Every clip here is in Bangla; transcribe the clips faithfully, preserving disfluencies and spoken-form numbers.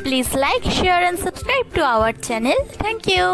Please like, share and subscribe to our channel. Thank you.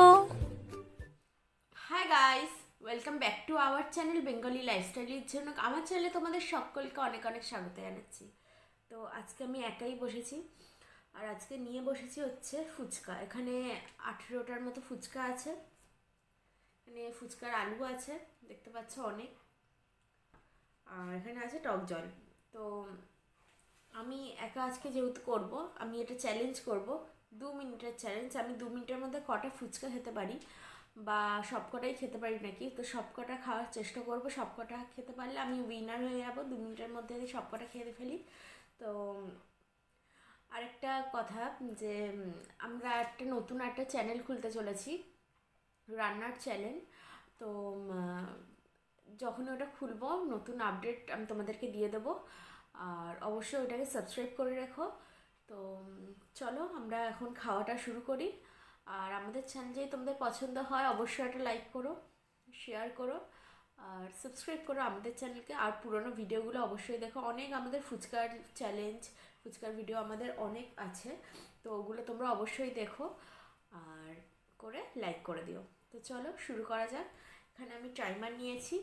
Hi guys, welcome back to our channel Bengali লাইফস্টাইলের জন্য। আমার চ্যানেলে তোমাদের সকলকে অনেক অনেক স্বাগত জানাচ্ছি। তো আজকে আমি একাই বসেছি, আর আজকে নিয়ে বসেছি হচ্ছে ফুচকা। এখানে আঠেরোটার মতো ফুচকা আছে। এখানে ফুচকার আলু আছে, দেখতে পাচ্ছ অনেক, আর এখানে আছে টক জল। তো আমি একা আজকে যেহেতু করব, আমি এটা চ্যালেঞ্জ করব, দু মিনিটের চ্যালেঞ্জ। আমি দু মিনিটের মধ্যে কটা ফুচকা খেতে পারি বা সব কটাই খেতে পারি নাকি, তো সব কটা খাওয়ার চেষ্টা করব। সব কটা খেতে পারলে আমি উইনার হয়ে যাব। দু মিনিটের মধ্যে যদি সব কটা খেতে ফেলি। তো আরেকটা কথা, যে আমরা একটা নতুন একটা চ্যানেল খুলতে চলেছি, রান্নার চ্যানেল। তো যখন ওটা খুলবো নতুন আপডেট আমি তোমাদেরকে দিয়ে দেবো, আর অবশ্যই ওটাকে সাবস্ক্রাইব করে রেখো। তো চলো আমরা এখন খাওয়াটা শুরু করি। আর আমাদের চ্যানেল যদি তোমাদের পছন্দ হয় অবশ্যই একটা লাইক করো, শেয়ার করো আর সাবস্ক্রাইব করো আমাদের চ্যানেলকে। আর পুরোনো ভিডিওগুলো অবশ্যই দেখো, অনেক আমাদের ফুচকার চ্যালেঞ্জ, ফুচকার ভিডিও আমাদের অনেক আছে, তো ওগুলো তোমরা অবশ্যই দেখো আর করে লাইক করে দিও। তো চলো শুরু করা যাক। এখানে আমি টাইমার নিয়েছি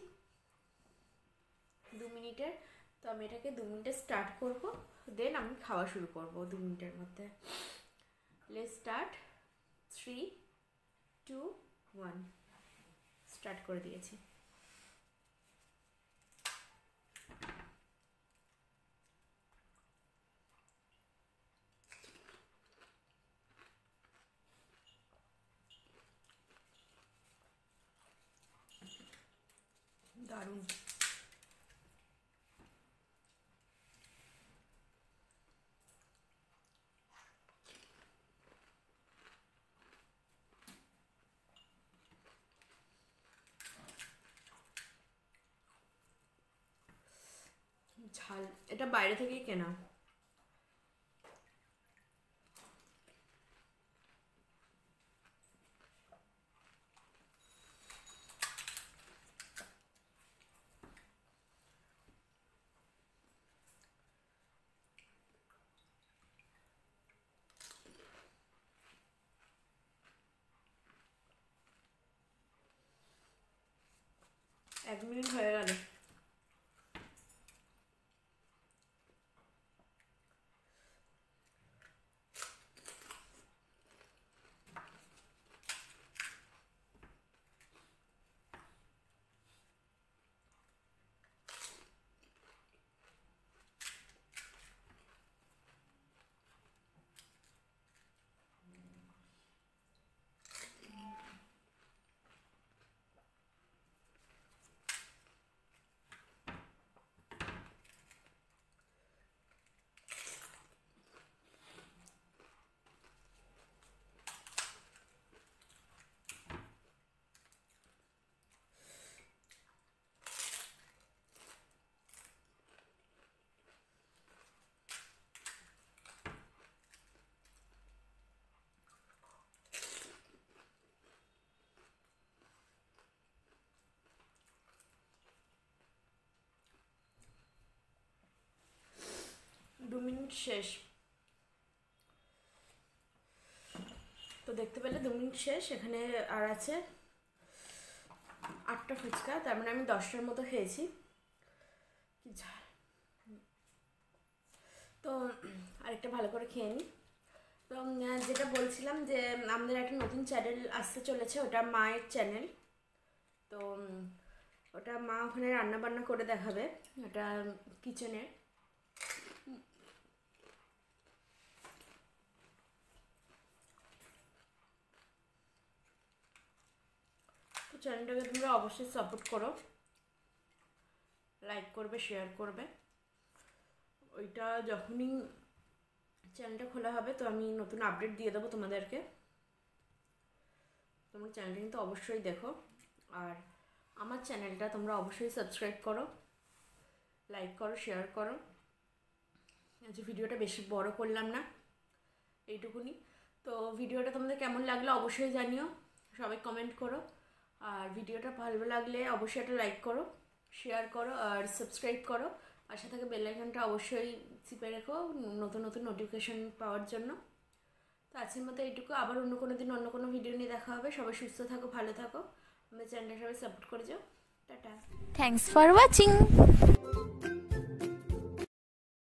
দু মিনিটের, তো আমি এটাকে দু মিনিটে স্টার্ট করব, দেন আমি খাওয়া শুরু করব দু মিনিটের মধ্যে। Let's start. Three two one, start করে দিয়েছি। দারুণ। ঝাল, এটা বাইরে থেকেই কেনা। এক মিনিট হয়ে গেল। দু মিনিট শেষ। তো দেখতে পেলে দু মিনিট শেষ। এখানে আর আছে আটটা ফুচকা, তার মানে আমি দশটার মতো খেয়েছি। তো আরেকটা ভালো করে খেয়ে নিই। তো যেটা বলছিলাম, যে আমাদের একটা নতুন চ্যানেল আসতে চলেছে, ওটা মায়ের চ্যানেল। তো ওটা মা ওখানে রান্না বান্না করে দেখাবে, ওটা কিচেনের। তো চ্যানেলটাকে তোমরা অবশ্যই সাপোর্ট করো, লাইক করবে, শেয়ার করবে। ওইটা যখনই চ্যানেলটা খোলা হবে তো আমি নতুন আপডেট দিয়ে দেবো তোমাদেরকে। তোমরা চ্যানেলটা কিন্তু অবশ্যই দেখো, আর আমার চ্যানেলটা তোমরা অবশ্যই সাবস্ক্রাইব করো, লাইক করো, শেয়ার করো। আচ্ছা, ভিডিওটা বেশি বড় করলাম না, এইটুকুনি। তো ভিডিওটা তোমাদের কেমন লাগলো অবশ্যই জানিও, সবাই কমেন্ট করো। আর ভিডিওটা ভালো লাগলে অবশ্যই একটা লাইক করো, শেয়ার করো আর সাবস্ক্রাইব করো। পাশে থাকা বেল আইকনটা অবশ্যই চিপে রেখো নতুন নতুন নোটিফিকেশান পাওয়ার জন্য। তো আজকের মতো এইটুকু, আবার অন্য কোনো দিন অন্য কোনো ভিডিও নিয়ে দেখা হবে। সবাই সুস্থ থাকো, ভালো থাকো, আমাদের চ্যানেলটা সবাই সাপোর্ট করে যাও। টাটা। Thanks for watching.